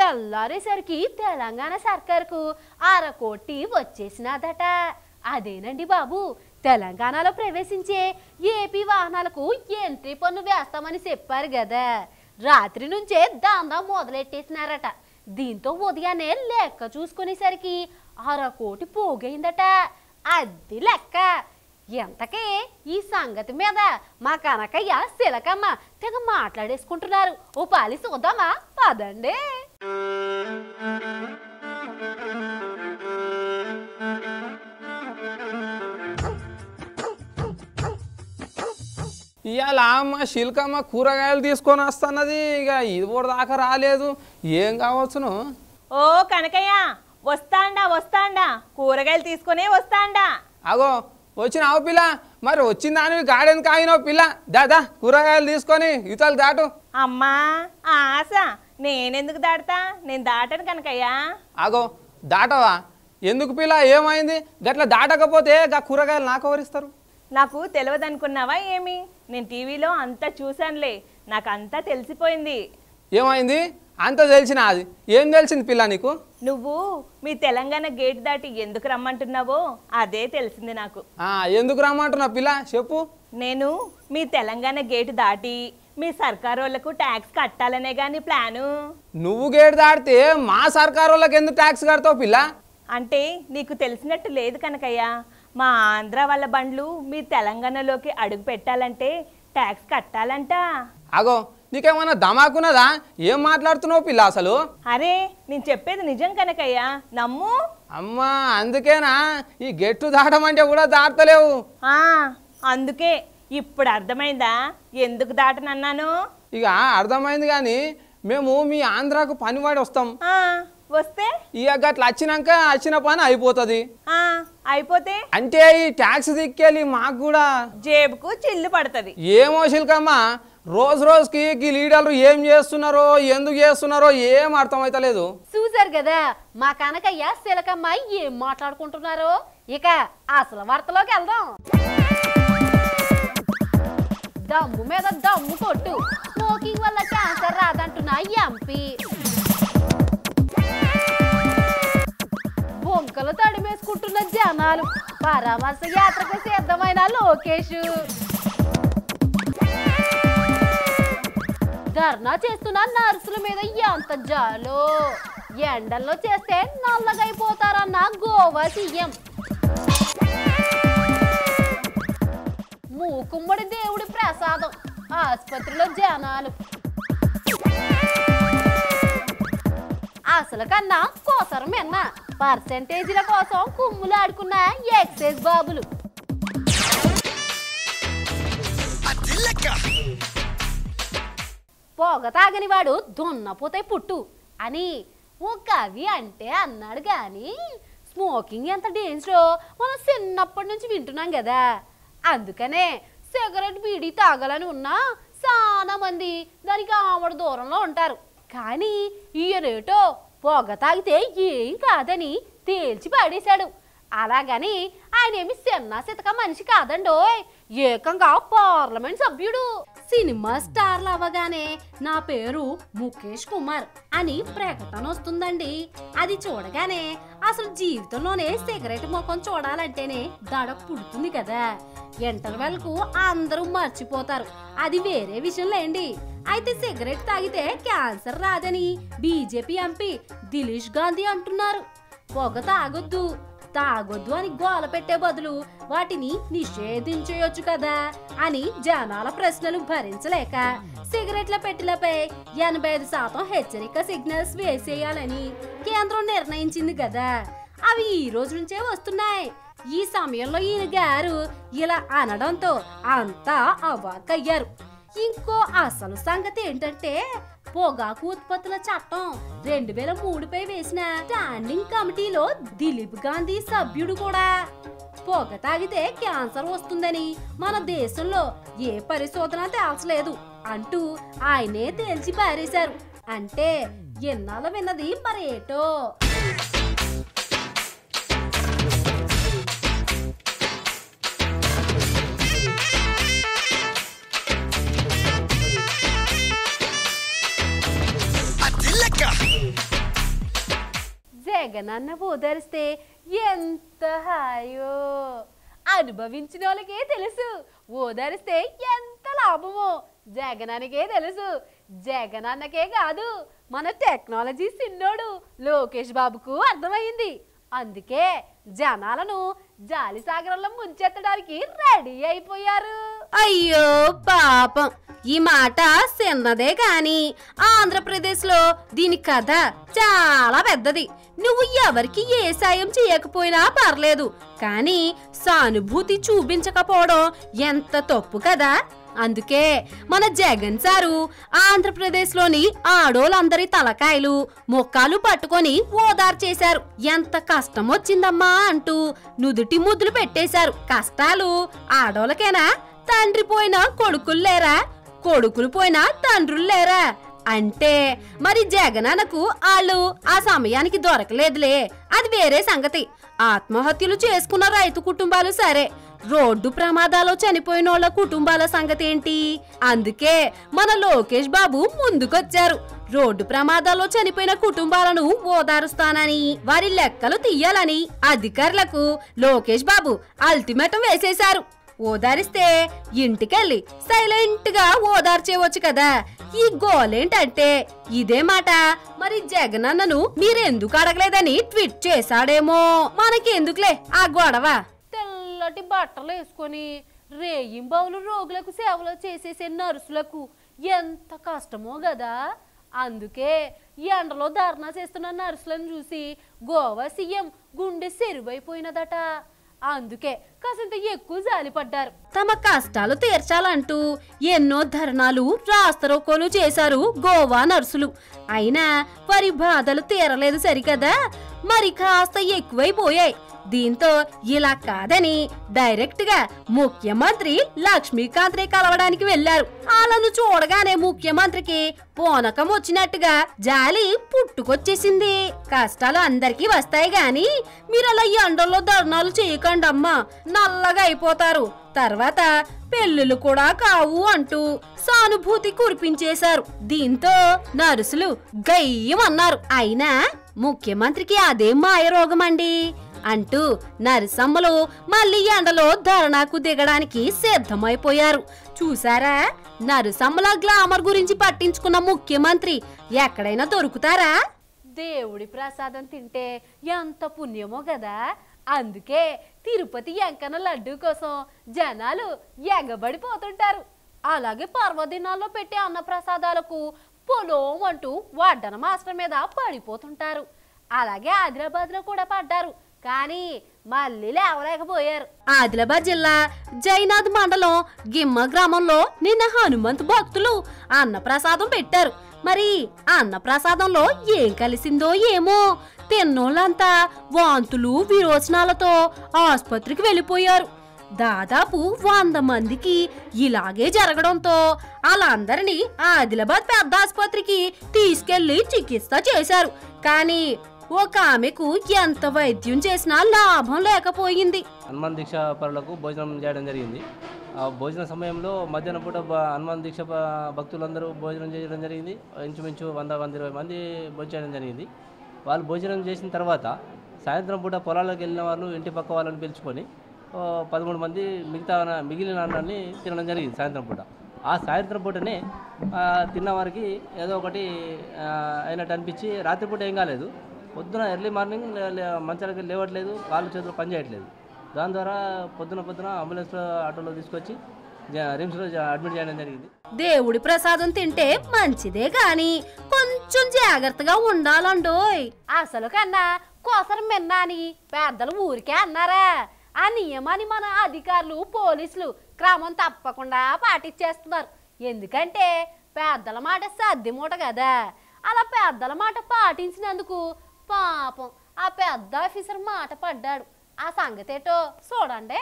తెల్లారేసరికి తెలంగాణ సర్కారుకు 1/2 కోటి వచ్చేసినదట. అదేనండి బాబు, తెలంగాణలో ప్రవేశించే ఏపీ వాహనాలకు ఎంట్రీ పన్ను వేస్తామని చెప్పారు కదా. రాత్రి నుంచే దందా మొదలెట్టేసినారట. దీంతో ఉదయాన్నే లెక్క చూసుకునేసరికి 1/2 కోటి పోగైందట. అది లెక్క. ఎంతకే ఈ సంగతి మీద మా కనకయ్య శిలకమ్మ తెగ మాట్లాడేసుకుంటున్నారు. ఓ పాలి చూద్దామా? పదండి. ఇవాళ అమ్మ శిల్కమ్మ కూరగాయలు తీసుకొని వస్తున్నది. ఇక ఇది కూడా దాకా రాలేదు. ఏం కావచ్చును? ఓ కనకయ్య, వస్తాండా కూరగాయలు తీసుకునే వస్తాండా. అగో వచ్చినావు పిల్ల. మరి వచ్చిన దానివి గార్డెన్ కాగినావు పిల్ల. దాదా కూరగాయలు తీసుకొని ఇతలు దాటు. అమ్మా ఆశ, నేనెందుకు దాటతా? నేను దాటను కనకయ్య. అగో దాటవా? ఎందుకు పిల్ల, ఏమైంది? గట్ల దాటకపోతే గా కూరగాయలు నాకు ఎవరిస్తారు? నాకు తెలియదనుకున్నావా ఏమి? నేను టీవీలో అంతా చూశానులే, నాకు అంతా తెలిసిపోయింది. ఏమైంది? అంత తెలిసిన అది ఏం తెలిసింది పిల్ల నీకు? నువ్వు మీ తెలంగాణ గేట్ దాటి ఎందుకు రమ్మంటున్నావో అదే తెలిసింది నాకు. ఎందుకు రమ్మంటున్నావు పిల్ల చెప్పు. నేను మీ తెలంగాణ గేట్ దాటి మీ సర్కారు వాళ్ళకు ట్యాక్స్ కట్టాలనే గాని ప్లాను. నువ్వు గేట్ దాటితే మా సర్కారు వాళ్ళకి ఎందుకు ట్యాక్స్ కడతావు పిల్ల? అంటే నీకు తెలిసినట్టు లేదు కనకయ్య. మా ఆంధ్ర వాళ్ళ బండ్లు మీ తెలంగాణలోకి అడుగు పెట్టాలంటే ట్యాక్స్ కట్టాలంట. అగో నీకేమన్నా దమాకున్నదా? ఏం మాట్లాడుతున్నావు పిల్ల అసలు? అరే నేను చెప్పేది నిజం కనకయ్య, నమ్ము. అమ్మా అందుకేనా ఈ గెట్టు దాటమంటే కూడా దాటలేవు? అందుకే ఇప్పుడు అర్థమైందా ఎందుకు దాటనన్నాను? ఇక అర్థమైంది. కానీ మేము మీ ఆంధ్రాకు పనివాడి వస్తాం. వస్తే ఇక గట్ల వచ్చిన పని అయిపోతుంది. అయిపోతే అంటే ఈ ట్యాక్స్ దిక్కేలి మాకు కూడా జేబుకు చిల్లు పడుతుంది. ఏమో శిల్కమ్మ, రోజు రోజుకి ఈ లీడర్లు ఏం చేస్తున్నారో ఎందుకు చేస్తున్నారో ఏం అర్థమైతలేదు. చూసారు కదా మా కనకయ్య శిలకమ్మ ఏం మాట్లాడుకుంటున్నారో. ఇక అసలు వార్తలోకి వెళ్దాం. దమ్ము మీద దమ్ము కొట్టు, స్మోకింగ్ వల్ల క్యాన్సర్ రాదంటున్నా ఎంపీ. బొంకలు తడిమేసుకుంటున్న జనాలు, పరామర్శ యాత్రకు సిద్ధమైన లోకేష్. ధర్నా చేస్తున్న నర్సుల మీద ఎంత జాలో. ఎండల్లో చేస్తే నల్లగైపోతారన్న గోవా సీఎం. మూకుమ్మడి దేవుడి ప్రసాదం, ఆసుపత్రిలో జనాలు. అసలు కన్నా కోసరమేన్న పర్సెంటేజీల కోసం కుమ్ములాడుకున్న ఎక్సైజ్ బాబులు. పొగ తాగని వాడు దున్నపోతే పుట్టు అని ఓ కవి అంటే అన్నాడు. కానీ స్మోకింగ్ ఎంత డేంజరో మనం చిన్నప్పటి నుంచి వింటున్నాం కదా. అందుకనే సిగరెట్ బీడీ తాగాలని ఉన్నా చాలా మంది దానికి ఆమడ దూరంలో ఉంటారు. కానీ ఈయనేటో పొగ తాగితే ఏం కాదని తేల్చి పాడేశాడు. అలాగని ఆయన ఏమి చిన్న సితక మనిషి కాదండోయ్, ఏకంగా పార్లమెంట్ సభ్యుడు. సినిమా స్టార్లు అవ్వగానే నా పేరు ముఖేష్ కుమార్ అని ప్రకటన వస్తుందండి. అది చూడగానే అసలు జీవితంలోనే సిగరెట్ ముఖం చూడాలంటేనే దడ పుడుతుంది కదా. ఇంటర్వెల్ కు అందరూ మర్చిపోతారు, అది వేరే విషయం లేండి. అయితే సిగరెట్ తాగితే క్యాన్సర్ రాదని బీజేపీ ఎంపీ దిలీష్ గాంధీ అంటున్నారు. పొగ తాగొద్దు అని గోల పెట్టే బదులు వాటిని నిషేధించవచ్చు కదా అని జనాల ప్రశ్నలు భరించలేక సిగరెట్ల పెట్టెలపై 85% హెచ్చరిక సిగ్నల్స్ వేసేయాలని కేంద్రం నిర్ణయించింది కదా. అవి ఈ రోజు నుంచే వస్తున్నాయి. ఈ సమయంలో ఈయన గారు ఇలా అనడంతో అంతా అవాక్కయ్యారు. ఇంకో అసలు సంగతి ఏంటంటే పొగాకు ఉత్పత్తుల చట్టం 2003పై వేసిన స్టాండింగ్ కమిటీలో దిలీప్ గాంధీ సభ్యుడు కూడా. పొగ తాగితే క్యాన్సర్ వస్తుందని మన దేశంలో ఏ పరిశోధన తేల్చలేదు అంటూ ఆయనే తేల్చి పారేశారు. అంటే ఎన్నాళ్ళు విన్నది మరేటో. జగనన్న ఓదారిస్తే ఎంత హాయో అనుభవించిన వాళ్ళకే తెలుసు. ఓదారిస్తే ఎంత లాభమో జగనన్నకే తెలుసు. జగనన్నకే కాదు, మన టెక్నాలజీ సిన్నోడు లోకేష్ బాబుకు అర్థమైంది. అందుకే జనాలను జాలిసాగరంలో ముంచెత్తడానికి రెడీ అయిపోయారు. అయ్యో పాపం, ఈ మాట చిన్నదే కాని ఆంధ్రప్రదేశ్లో దీని కథ చాలా పెద్దది. నువ్వు ఎవరికి ఏ సాయం చేయకపోయినా పర్లేదు, కానీ సానుభూతి చూపించకపోవడం ఎంత తప్పు కదా. అందుకే మన జగన్ సారు ఆంధ్రప్రదేశ్లోని ఆడోళ్ళందరి తలకాయలు మొక్కాలు పట్టుకొని ఓదార్చేశారు. ఎంత కష్టం వచ్చిందమ్మా అంటూ నుదుటి ముద్దులు పెట్టేశారు. కష్టాలు ఆడోళ్ళకేనా? తండ్రి పోయినా కొడుకులు లేరా? కొడుకులు పోయినా తండ్రులు లేరా? అంటే మరి జగనన్నకు వాళ్ళు ఆ సమయానికి దొరకలేదులే, అది వేరే సంగతి. ఆత్మహత్యలు చేసుకున్న రైతు కుటుంబాలు సరే, రోడ్డు ప్రమాదాలు చనిపోయిన వాళ్ళ కుటుంబాల సంగతి ఏంటి? అందుకే మన లోకేష్ బాబు ముందుకొచ్చారు. రోడ్డు ప్రమాదాల్లో చనిపోయిన కుటుంబాలను ఓదారుస్తానని, వారి లెక్కలు తీయాలని అధికారులకు లోకేష్ బాబు అల్టిమేటం వేసేశారు. ఓదారిస్తే ఇంటికెళ్ళి సైలెంట్ గా ఓదార్చేవచ్చు కదా. ఈ గోలేంటంటే ఇదే మాట మరి జగనన్నను మీరెందుకు అడగలేదని ట్వీట్ చేశాడేమో. మనకెందుకులే ఆ గొడవ. తెల్లటి బట్టలు వేసుకొని రేయింబావులు రోగులకు సేవలు చేసేసే నర్సులకు ఎంత కష్టమో కదా. అందుకే ఎండలో ధర్నా చేస్తున్న నర్సులను చూసి గోవా సీఎం గుండె సెరువైపోయినదట. అందుకే కాసింత ఎక్కువ జాలిపడ్డారు. తమ కష్టాలు తీర్చాలంటూ ఎన్నో ధర్నాలు రాస్తరోకోలు చేశారు గోవా నర్సులు. అయినా వారి బాధలు తీరలేదు సరికదా, మరి కాస్త ఎక్కువైపోయాయి. దీంతో ఇలా కాదని డైరెక్ట్ గా ముఖ్యమంత్రి లక్ష్మీకాంత్ ని కలవడానికి వెళ్లారు. వాళ్ళను చూడగానే ముఖ్యమంత్రికి పోనకం వచ్చినట్టుగా జాలి పుట్టుకొచ్చేసింది. కష్టాలు అందరికీ వస్తాయి గాని మీరు అలా ఎండల్లో ధర్నాలు చేయకండి అమ్మా, నల్లగా అయిపోతారు, తర్వాత పెళ్లిళ్ళు కూడా కావు అంటూ సానుభూతి కురిపించేశారు. దీంతో నర్సులు గయ్యమన్నారు. అయినా ముఖ్యమంత్రికి అదే మాయ రోగమండి అంటూ నరసమ్మలు మళ్ళీ ఎండలో ధర్నాకు దిగడానికి సిద్ధమైపోయారు. చూసారా, నరసమ్మల గ్లామర్ గురించి పట్టించుకున్న ముఖ్యమంత్రి ఎక్కడైనా దొరుకుతారా? దేవుడి ప్రసాదం తింటే ఎంత పుణ్యమో కదా. అందుకే తిరుపతి ఎంకన్న లడ్డు కోసం జనాలు ఎగబడిపోతుంటారు. అలాగే పర్వదినాల్లో పెట్టే అన్నప్రసాదాలకు పొలం అంటూ వడ్డన మాస్టర్ మీద పడిపోతుంటారు. అలాగే ఆదిలాబాద్ లో కూడా పడ్డారు, కానీ మళ్ళీ లేవలేకపోయారు. ఆదిలాబాద్ జిల్లా జైనాథ్ మండలం గిమ్మ గ్రామంలో నిన్న హనుమంత్ భక్తులు అన్నప్రసాదం పెట్టారు. మరి అన్నప్రసాదంలో ఏం కలిసిందో ఏమో, తిన్నోళ్ళంతా వాంతులు విరోచనాలతో ఆసుపత్రికి వెళ్ళిపోయారు. దాదాపు 100 మందికి ఇలాగే జరగడంతో వాళ్ళందరినీ ఆదిలాబాద్ పెద్ద ఆసుపత్రికి తీసుకెళ్లి చికిత్స చేశారు. కానీ ఒక ఆమెకు ఎంత వైద్యం చేసినా లాభం లేకపోయింది. హనుమాన్ దీక్ష పరులకు భోజనం చేయడం జరిగింది. ఆ భోజన సమయంలో మధ్యాహ్నం పూట హనుమాన్ దీక్ష భక్తులందరూ భోజనం చేయడం జరిగింది. ఇంచుమించు 100-120 మంది భోజనం చేయడం జరిగింది. వాళ్ళు భోజనం చేసిన తర్వాత సాయంత్రం పూట పొలాలకు వెళ్ళిన వాళ్ళు ఇంటి పక్క వాళ్ళని పిలుచుకొని 13 మంది మిగిలిన అన్నాన్ని తినడం జరిగింది సాయంత్రం పూట. ఆ సాయంత్రం పూటనే తిన్న వారికి ఏదో ఒకటి అయినట్టు అనిపించి రాత్రిపూట ఏం కాలేదు, పొద్దున ఎర్లీ మార్నింగ్ మంచాలకి లేవట్లేదు, కాళ్ళు చేతులు పని చేయట్లేదు. దాని ద్వారా పొద్దున అంబులెన్స్ ఆటోలో తీసుకొచ్చి రిమ్స్లో అడ్మిట్ చేయడం జరిగింది. దేవుడి ప్రసాదం తింటే మంచిదే గాని కొంచెం జాగ్రత్తగా ఉండాలండోయ్. అసలు కన్నా కోసరం మిన్నాని పెద్దలు ఊరికే అన్నారా? ఆ నియమాన్ని మన అధికారులు పోలీసులు క్రమం తప్పకుండా పాటించేస్తున్నారు. ఎందుకంటే పెద్దల మాట సర్దిమూట కదా. అలా పెద్దల మాట పాటించినందుకు పాపం ఆ పెద్ద ఆఫీసర్ మాట పడ్డాడు. ఆ సంగతేటో చూడండి.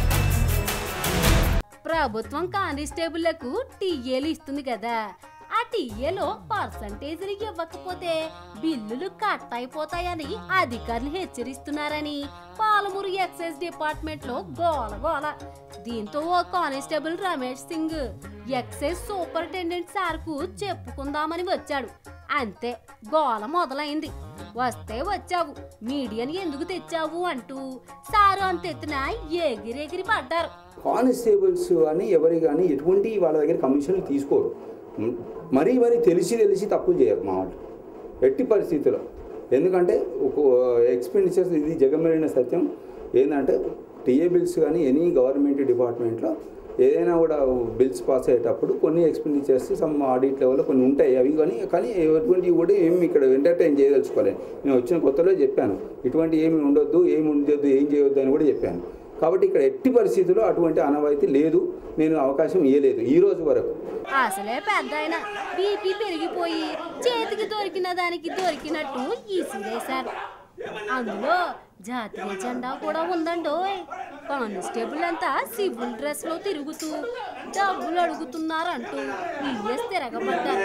ప్రభుత్వం కానిస్టేబుళ్లకు టీఏలు ఇస్తుంది కదా, ఆ టీఏలో పర్సంటేజీలు ఇవ్వకపోతే బిల్లులు కట్ అయిపోతాయని అధికారులు హెచ్చరిస్తున్నారని పాలమూరు ఎక్సైజ్ డిపార్ట్మెంట్ లో గోల. దీంతో ఓ constable Ramesh Singh excise superintendent sir కు చెప్పుకుందామని వచ్చాడు. అంతే గోల మొదలైంది. వస్తే వచ్చావు, మీడియాని ఎందుకు తెచ్చావు అంటూ సారు అంతెత్తున ఎగిరెగిరి పడ్డారు. కానిస్టేబుల్స్ అని ఎవరి కానీ ఎటువంటి వాళ్ళ దగ్గర కమిషన్లు తీసుకోరు. మరీ తెలిసి తప్పులు చేయరు మా వాళ్ళు ఎట్టి పరిస్థితుల్లో. ఎందుకంటే ఒక ఎక్స్పెండిచర్స్ ఇది జగమెరిగిన సత్యం ఏంటంటే టీఏ బిల్స్ కానీ ఎనీ గవర్నమెంట్ డిపార్ట్మెంట్లో ఏదైనా కూడా బిల్స్ పాస్ అయ్యేటప్పుడు కొన్ని ఎక్స్పెండిచర్స్ సమ్ ఆడిట్ లెవెల్లో కొన్ని ఉంటాయి. అవి కానీ ఎటువంటివి కూడా ఏమి ఇక్కడ ఎంటర్టైన్ చేయదలుచుకోలేదు. నేను వచ్చిన కొత్తలో చెప్పాను ఇటువంటి ఏమి ఉండొద్దు, ఏం చేయొద్దు అని కూడా చెప్పాను. కాబట్టి ఇక్కడ ఎట్టి పరిస్థితుల్లో అటువంటి అనవాయితీ లేదు. నేను అవకాశం ఇవ్వలేదు ఈ రోజు వరకు. అసలే పెద్ద ఆయన బీపీ పెరిగిపోయి చేతికి దొరికిన దానికి దొరికినట్టు ఈసిరేశారు. అందులో జాతీయ జెండా కూడా ఉందండోయ్. కానిస్టేబుల్ అంతా సివిల్ డ్రెస్ లో తిరుగుతూ డబ్బులు అడుగుతున్నారంటూ ఈఎస్ తిరగబడ్డారు.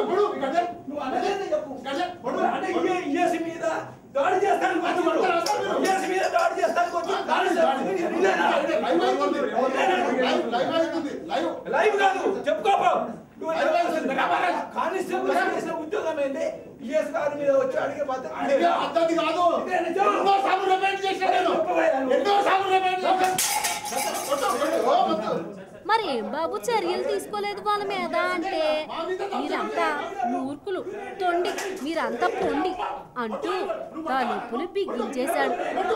ఉద్యోగం ఏంటి గారి మీద వచ్చి అడిగే పద్ధతి కాదు. మరి ఏం బాబు చర్యలు తీసుకోలేదు వాళ్ళ మీద అంటే మీరంతా మూర్ఖులు, తొండి, మీరంతా పొండి అంటూ తలుపులు బిగించేశాడు.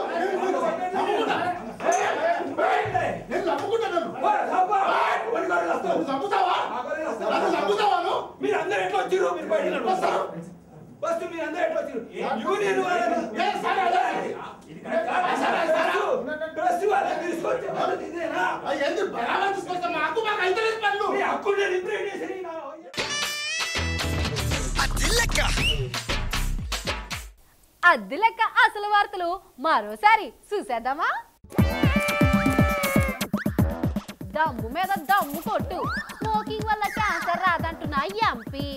అద్దె లెక్క అసలు వార్తలు మరోసారి చూసేద్దామా? దమ్ము మీద దమ్ము కొట్టు, స్మోకింగ్ వల్ల క్యాన్సర్ రాదంటున్న ఎంపీ.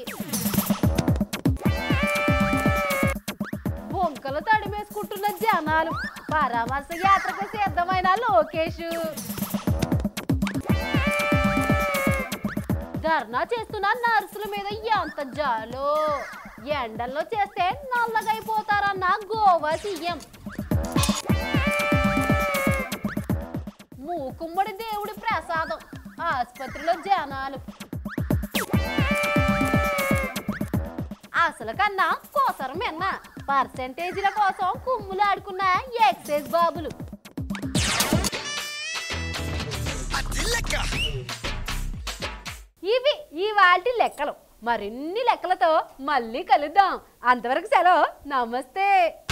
బొంకలు తడిమేసుకుంటున్న జనాలు, పరామర్శ యాత్రకు సిద్ధమైన లోకేష్. ధర్నా చేస్తున్న నర్సుల మీద ఎంత జాలో, ఎండల్లో చేస్తే నల్లగైపోతారన్న గోవా సీఎం. మూకుమ్మడి దేవుడి ప్రసాదం, ఆసుపత్రిలో జనాలు. అసలు కన్నా కోసరమెన్న పర్సెంటేజీల కోసం కుమ్ములాడుకున్న ఎక్సైజ్ బాబులు. ఇవి ఇవాల్టి లెక్కలు. మరిన్ని లెక్కలతో మళ్ళీ కలుద్దాం. అంతవరకు సెలవు, నమస్తే.